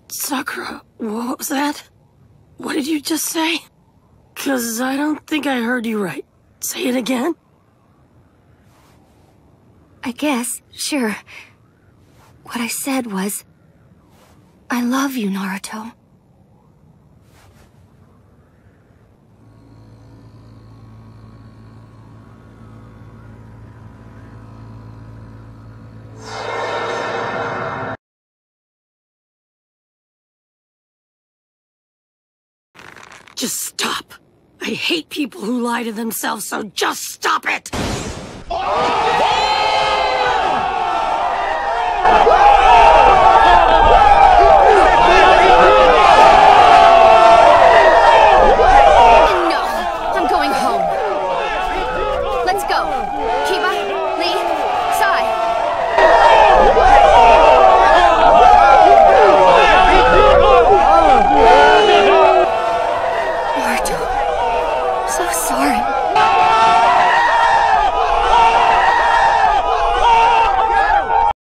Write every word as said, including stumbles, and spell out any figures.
Sakura, what was that? What did you just say? 'Cause I don't think I heard you right. Say it again? I guess, sure. What I said was, I love you, Naruto. Just stop. I hate people who lie to themselves, so just stop it! Oh!